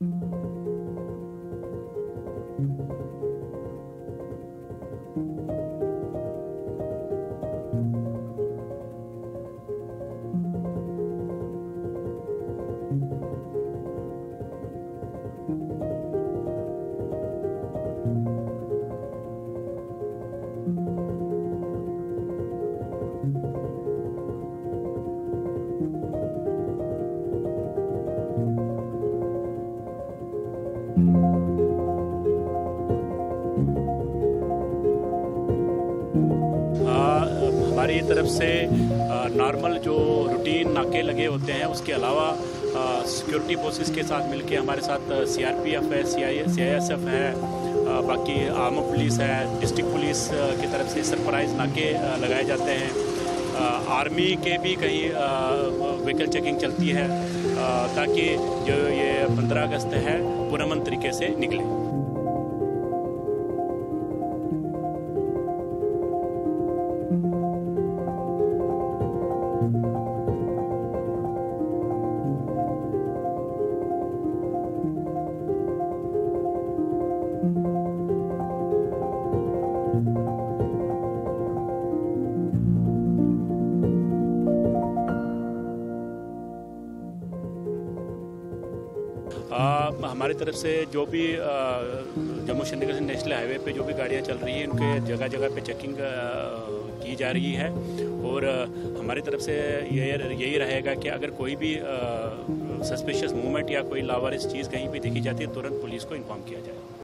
हमारी तरफ से नॉर्मल जो रूटीन नाके लगे होते हैं, उसके अलावा सिक्योरिटी फोर्सेस के साथ मिलके हमारे साथ सीआरपीएफ है, सीआईएसएफ है, बाकी आर्म पुलिस है, डिस्ट्रिक्ट पुलिस की तरफ से सरप्राइज नाके लगाए जाते हैं। आर्मी के भी कहीं व्हीकल चेकिंग चलती है ताकि जो ये 15 अगस्त है पुरअमन तरीके से निकले। हमारी तरफ से जो भी जम्मू श्रीनगर नेशनल हाईवे पे जो भी गाड़ियां चल रही हैं, उनके जगह जगह पे चेकिंग की जा रही है। और हमारी तरफ से यही रहेगा कि अगर कोई भी सस्पिशियस मूवमेंट या कोई लावारिस चीज़ कहीं भी देखी जाती है, तुरंत पुलिस को इन्फॉर्म किया जाए।